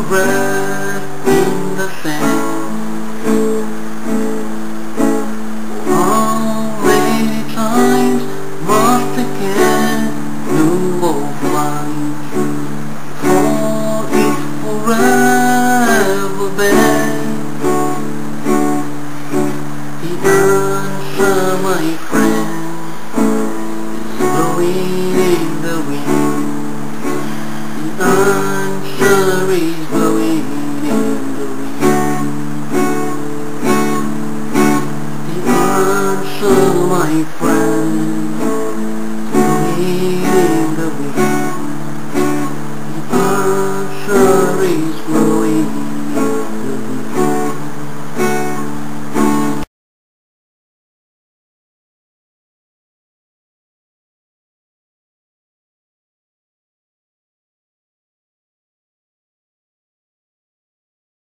breath in the sand. How many times must again new or flight, for it's forever bad? The answer, my friend, is blowing in the wind. The answer is blowing in the wind. The answer, my friend, blowing in the wind. The answer is